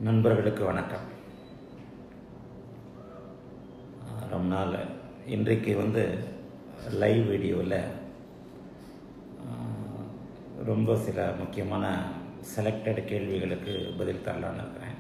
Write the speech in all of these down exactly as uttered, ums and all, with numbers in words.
நண்பர்களுக்கு வணக்கம். ரொம்ப நாள் இன்றைக்கு வந்து லைவ் வீடியோவில் ரொம்ப சில முக்கியமான செலக்டட் கேள்விகளுக்கு பதில் தரலான்னு இருக்கிறேன்.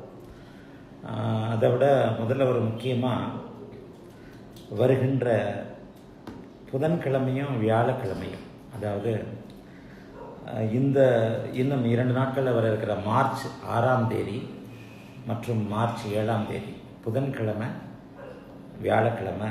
அதை விட முதல்ல ஒரு முக்கியமாக வருகின்ற புதன்கிழமையும் வியாழக்கிழமையும், அதாவது இந்த இன்னும் இரண்டு நாட்களில் வர இருக்கிற மார்ச் ஆறாம் தேதி மற்றும் மார்ச் ஏழாம் தேதி புதன்கிழமை வியாழக்கிழமை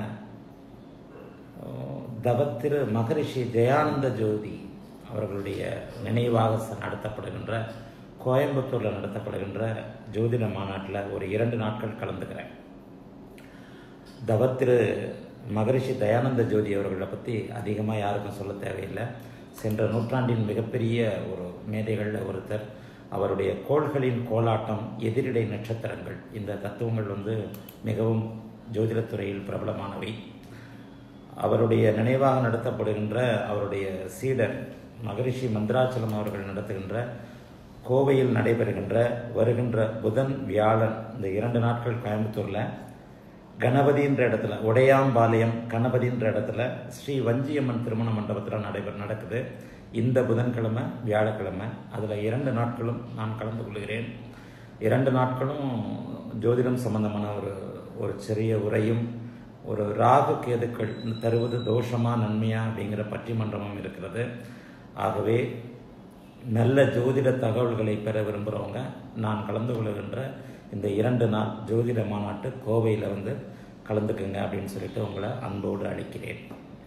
தவத்திரு மகரிஷி தயானந்த ஜோதி அவர்களுடைய நினைவாக நடத்தப்படுகின்ற கோயம்புத்தூரில் நடத்தப்படுகின்ற ஜோதிட மாநாட்டில் ஒரு இரண்டு நாட்கள் கலந்துக்கிறேன். தவத்திரு மகரிஷி தயானந்த ஜோதி அவர்களை பற்றி அதிகமாக யாருக்கும் சொல்ல தேவையில்லை. சென்ற நூற்றாண்டின் மிகப்பெரிய ஒரு மேதைகளில் ஒருத்தர். அவருடைய கோள்களின் கோலாட்டம், எதிரிடை நட்சத்திரங்கள், இந்த தத்துவங்கள் வந்து மிகவும் ஜோதிடத்துறையில் பிரபலமானவை. அவருடைய நினைவாக நடத்தப்படுகின்ற அவருடைய சீடர் மகரிஷி மந்திராச்சலம் அவர்கள் நடத்துகின்ற கோவையில் நடைபெறுகின்ற வருகின்ற புதன் வியாழன் இந்த இரண்டு நாட்கள் கோயம்புத்தூரில் கணபதின்ற இடத்துல, உடையாம்பாளையம் கணபதின்ற இடத்துல ஸ்ரீ வஞ்சியம்மன் திருமண மண்டபத்தில் நடைபெற நடக்குது. இந்த புதன்கிழமை வியாழக்கிழமை அதில் இரண்டு நாட்களும் நான் கலந்து கொள்கிறேன். இரண்டு நாட்களும் ஜோதிடம் சம்பந்தமான ஒரு ஒரு சிறிய உரையும், ஒரு ராகு கேதுக்கள் தருவது தோஷமா நன்மையா அப்படிங்கிற பட்டிமன்றமும் இருக்கிறது. ஆகவே நல்ல ஜோதிட தகவல்களை பெற விரும்புகிறவங்க நான் கலந்து கொள்கின்ற இந்த இரண்டு நாள் ஜோதிட மாநாட்டு கோவையில் வந்து கலந்துக்குங்க அப்படின்னு சொல்லிட்டு உங்களை அன்போடு அழைக்கிறேன்.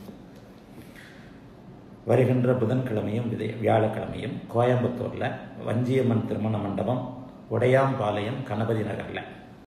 வருகின்ற புதன்கிழமையும் வியாழக்கிழமையும் கோயம்புத்தூரில் வஞ்சியம்மன் திருமண மண்டபம், உடையாம்பாளையம் கணபதி நகரில்